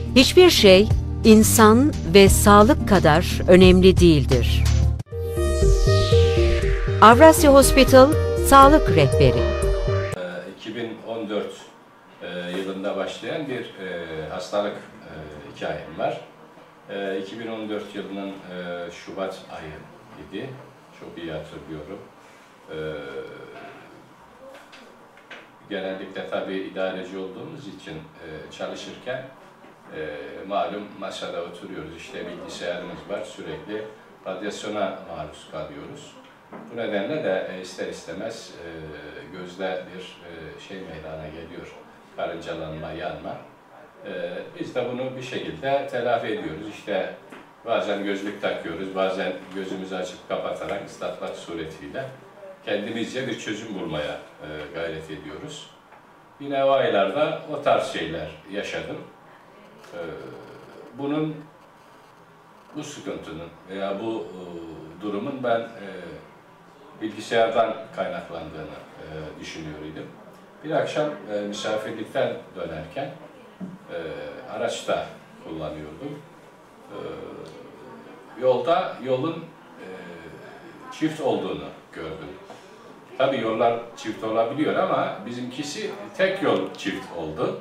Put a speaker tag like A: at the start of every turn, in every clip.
A: Hiçbir şey insan ve sağlık kadar önemli değildir. Avrasya Hospital Sağlık Rehberi
B: 2014 yılında başlayan bir hastalık hikayem var. 2014 yılının Şubat ayı idi. Çok iyi hatırlıyorum. Genellikle tabii idareci olduğumuz için çalışırken malum masada oturuyoruz. İşte bilgisayarımız var. Sürekli radyasyona maruz kalıyoruz. Bu nedenle de ister istemez gözde bir şey meydana geliyor. Karıncalanma, yanma. Biz de bunu bir şekilde telafi ediyoruz. İşte bazen gözlük takıyoruz, bazen gözümüzü açıp kapatarak ıslatmak suretiyle kendimizce bir çözüm bulmaya gayret ediyoruz. Yine o aylarda o tarz şeyler yaşadım. Bu sıkıntının veya bu durumun ben bilgisayardan kaynaklandığını düşünüyordum. Bir akşam misafirlikten dönerken araçta kullanıyordum. Yolun çift olduğunu gördüm. Tabii yollar çift olabiliyor ama bizimkisi tek yol çift oldu.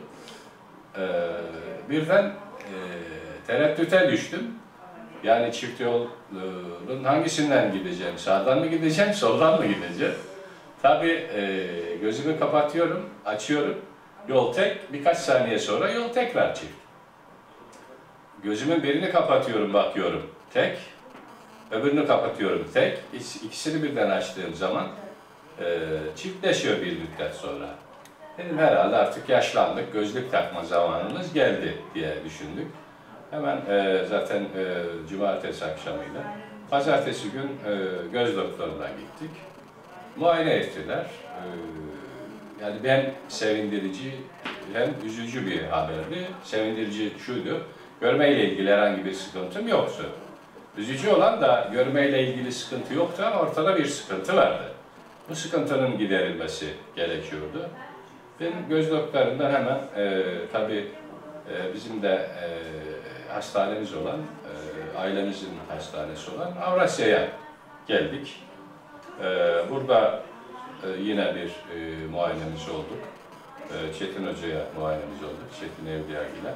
B: Birden tereddüte düştüm. Yani çift yolun hangisinden gideceğim? Sağdan mı gideceğim, soldan mı gideceğim? Tabii gözümü kapatıyorum, açıyorum. Yol tek, birkaç saniye sonra yol tekrar çift. Gözümün birini kapatıyorum, bakıyorum tek. Öbürünü kapatıyorum tek. İkisini birden açtığım zaman çiftleşiyor bir müddet sonra. Dedim herhalde artık yaşlandık, gözlük takma zamanımız geldi diye düşündük. Hemen zaten cumartesi akşamıyla, pazartesi gün göz doktoruna gittik. Muayene ettiler. Yani hem sevindirici hem üzücü bir haberdi. Sevindirici şuydu, görmeyle ilgili herhangi bir sıkıntım yoktu. Üzücü olan da görmeyle ilgili sıkıntı yoktu ama ortada bir sıkıntı vardı. Bu sıkıntının giderilmesi gerekiyordu. Ben göz doktorundan hemen tabii bizim de hastanemiz olan, ailemizin hastanesi olan Avrasya'ya geldik. Burada yine bir muayenemiz olduk. Çetin Hoca'ya muayenemiz olduk, Çetin Evliyagil'e.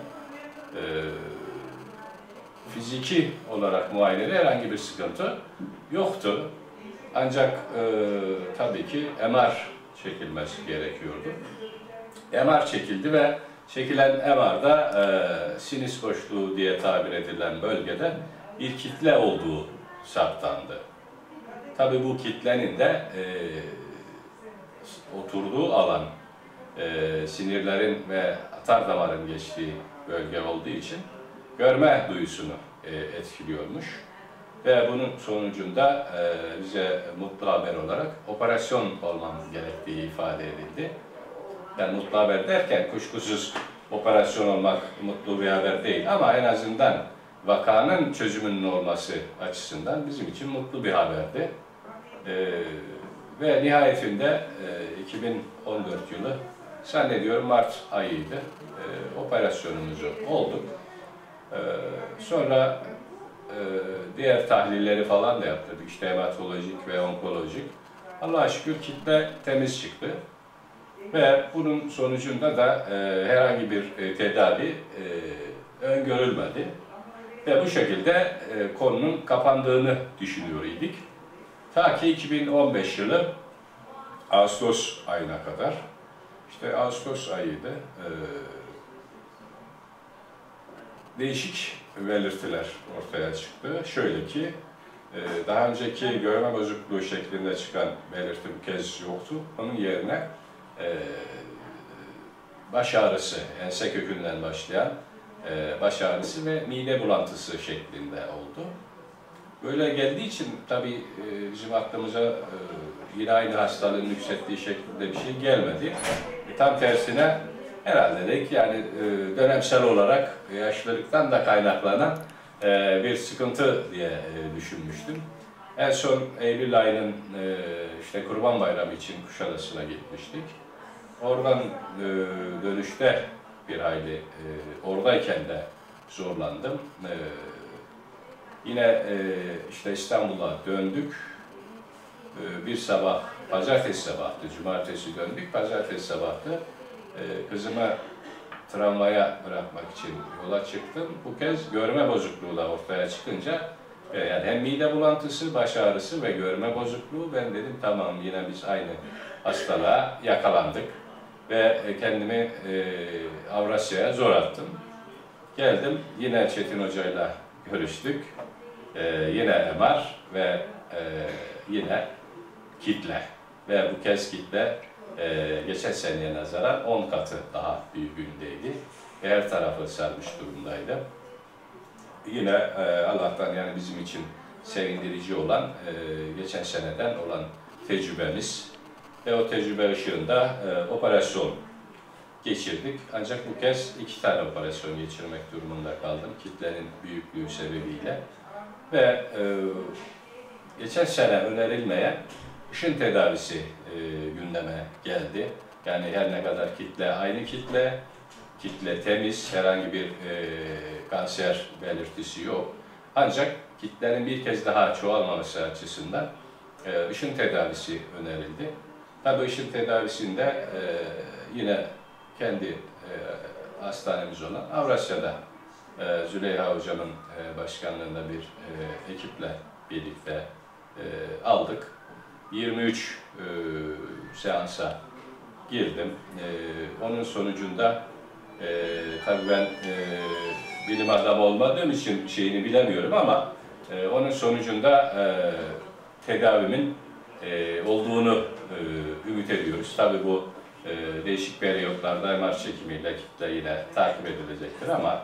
B: Fiziki olarak muayenede herhangi bir sıkıntı yoktu. Ancak tabii ki MR çekilmesi gerekiyordu. MR çekildi ve çekilen MR'da sinüs boşluğu diye tabir edilen bölgede bir kitle olduğu saptandı. Tabii bu kitlenin de oturduğu alan sinirlerin ve atar damarın geçtiği bölge olduğu için görme duyusunu etkiliyormuş. Ve bunun sonucunda bize mutlu haber olarak operasyon olmamız gerektiği ifade edildi. Yani mutlu haber derken kuşkusuz operasyon olmak mutlu bir haber değil ama en azından vakanın çözümünün olması açısından bizim için mutlu bir haberdi. Ve nihayetinde 2014 yılı zannediyorum Mart ayıydı. Operasyonumuzu olduk. Sonra diğer tahlilleri falan da yaptırdık. İşte hematolojik ve onkolojik. Allah'a şükür kitle temiz çıktı. Ve bunun sonucunda da herhangi bir tedavi öngörülmedi. Ve bu şekilde konunun kapandığını düşünüyor idik. Ta ki 2015 yılı Ağustos ayına kadar. İşte Ağustos ayıydı. Değişik belirtiler ortaya çıktı. Şöyle ki, daha önceki görme bozukluğu şeklinde çıkan belirti bu kez yoktu. Onun yerine baş ağrısı, ense kökünden başlayan baş ağrısı ve mide bulantısı şeklinde oldu. Böyle geldiği için tabii bizim aklımıza yine aynı hastalığın yükselttiği şeklinde bir şey gelmedi. Tam tersine herhalde dedik yani dönemsel olarak yaşlılıktan da kaynaklanan bir sıkıntı diye düşünmüştüm. En son Eylül ayının işte Kurban Bayramı için Kuşadası'na gitmiştik. Oradan dönüşte bir hayli oradayken de zorlandım. Yine işte İstanbul'a döndük. Bir sabah, pazartesi sabahtı, cumartesi döndük, pazartesi sabahtı. Kızımı tramvaya bırakmak için yola çıktım. Bu kez görme bozukluğu da ortaya çıkınca, yani hem mide bulantısı, baş ağrısı ve görme bozukluğu, ben dedim tamam, yine biz aynı hastalığa yakalandık. Ve kendimi Avrasya'ya zor attım. Geldim, yine Çetin Hoca'yla görüştük. Yine MR ve yine kitle. Ve bu kez kitle geçen seneye nazaran 10 katı daha büyüklüğündeydi. Her tarafı sarmış durumdaydı. Yine Allah'tan, yani bizim için sevindirici olan geçen seneden olan tecrübemiz ve o tecrübe ışığında operasyon geçirdik. Ancak bu kez 2 tane operasyon geçirmek durumunda kaldım kitlenin büyüklüğü sebebiyle. Ve geçen sene önerilmeyen ışın tedavisi gündeme geldi. Yani her ne kadar kitle aynı kitle temiz, herhangi bir kanser belirtisi yok. Ancak kitlenin bir kez daha çoğalmaması açısından ışın tedavisi önerildi. Tabii ışın tedavisinde yine kendi hastanemiz olan Avrasya'da Züleyha Hocam'ın başkanlığında bir ekiple birlikte aldık. 23 seansa girdim. Onun sonucunda tabii ben bilim adamı olmadığım için şeyini bilemiyorum ama onun sonucunda tedavimin olduğunu ümit ediyoruz. Tabii bu değişik periyotlarda MR çekimiyle kitle yine takip edilecektir ama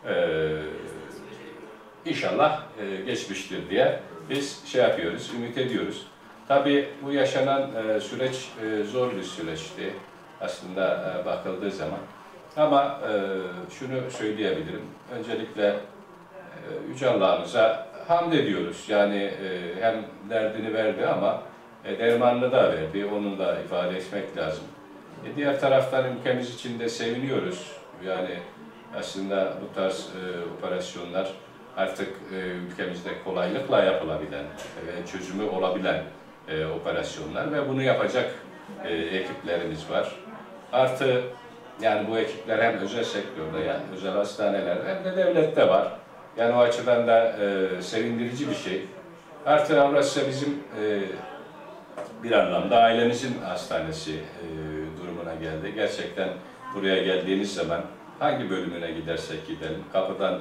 B: inşallah geçmiştir diye biz şey yapıyoruz, ümit ediyoruz. Tabii bu yaşanan süreç zor bir süreçti aslında bakıldığı zaman. Ama şunu söyleyebilirim. Öncelikle Yüce Allah'ımıza hamd ediyoruz. Yani hem derdini verdi ama dermanını da verdi. Onu da ifade etmek lazım. Diğer taraftan ülkemiz için de seviniyoruz. Yani aslında bu tarz operasyonlar artık ülkemizde kolaylıkla yapılabilen ve çözümü olabilen operasyonlar ve bunu yapacak ekiplerimiz var. Artı yani bu ekipler hem özel sektörde, yani özel hastanelerde hem de devlette var. Yani o açıdan da sevindirici bir şey. Artı Avrasya bizim bir anlamda ailemizin hastanesi durumuna geldi. Gerçekten buraya geldiğiniz zaman hangi bölümüne gidersek gidelim, kapıdan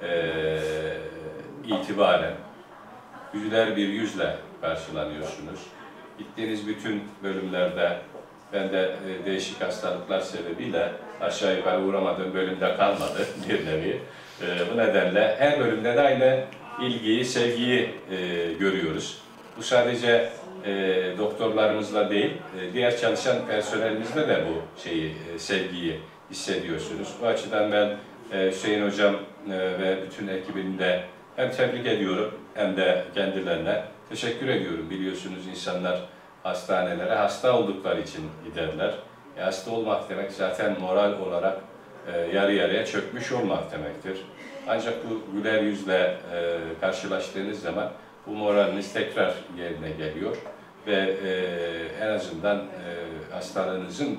B: itibaren güler bir yüzle karşılanıyorsunuz. Gittiğiniz bütün bölümlerde, ben de değişik hastalıklar sebebiyle aşağı yukarı uğramadığım bölümde kalmadı bir nevi. Bu nedenle her bölümde de aynı ilgiyi, sevgiyi görüyoruz. Bu sadece doktorlarımızla değil, diğer çalışan personelimizle de bu sevgiyi hissediyorsunuz. Bu açıdan ben Hüseyin Hocam ve bütün ekibini de hem tebrik ediyorum hem de kendilerine teşekkür ediyorum. Biliyorsunuz insanlar hastanelere hasta oldukları için giderler. Hasta olmak demek zaten moral olarak yarı yarıya çökmüş olmak demektir. Ancak bu güler yüzle karşılaştığınız zaman bu moraliniz tekrar yerine geliyor ve en azından hastalığınızın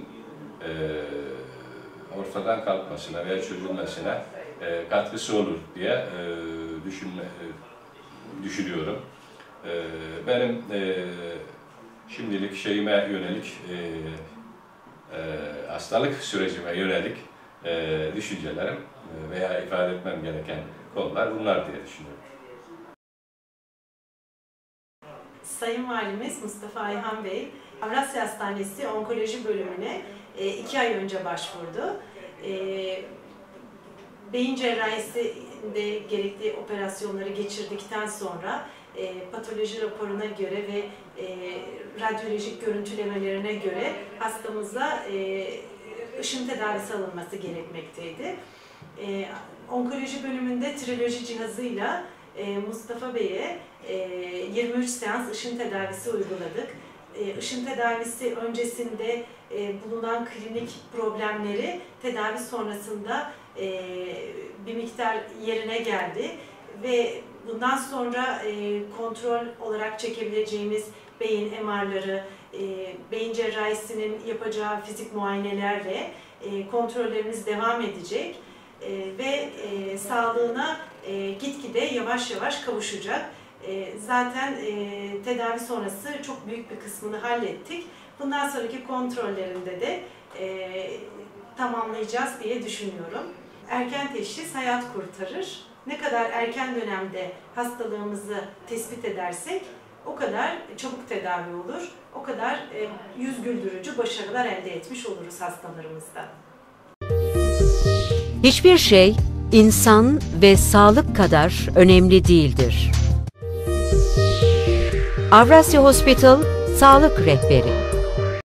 B: ortadan kalkmasına veya çözülmesine katkısı olur diye düşünüyorum. Benim şimdilik şeyime yönelik, hastalık sürecime yönelik düşüncelerim veya ifade etmem gereken konular bunlar diye düşünüyorum.
C: Sayın Valimiz Mustafa Ayhan Bey, Avrasya Hastanesi Onkoloji Bölümüne 2 ay önce başvurdu. Beyin cerrahisinde gerekli operasyonları geçirdikten sonra patoloji raporuna göre ve radyolojik görüntülemelerine göre hastamıza ışın tedavisi alınması gerekmekteydi. Onkoloji bölümünde triloji cihazıyla Mustafa Bey'e 23 seans ışın tedavisi uyguladık. Işın tedavisi öncesinde bulunan klinik problemleri tedavi sonrasında bir miktar yerine geldi ve bundan sonra kontrol olarak çekebileceğimiz beyin MR'ları, beyin cerrahisinin yapacağı fizik muayenelerle kontrollerimiz devam edecek ve sağlığına gitgide yavaş yavaş kavuşacak. Zaten tedavi sonrası çok büyük bir kısmını hallettik. Bundan sonraki kontrollerinde de tamamlayacağız diye düşünüyorum. Erken teşhis hayat kurtarır. Ne kadar erken dönemde hastalığımızı tespit edersek o kadar çabuk tedavi olur, o kadar yüz güldürücü başarılar elde etmiş oluruz hastalarımızda.
A: Hiçbir şey insan ve sağlık kadar önemli değildir. Avrasya Hospital Sağlık Rehberi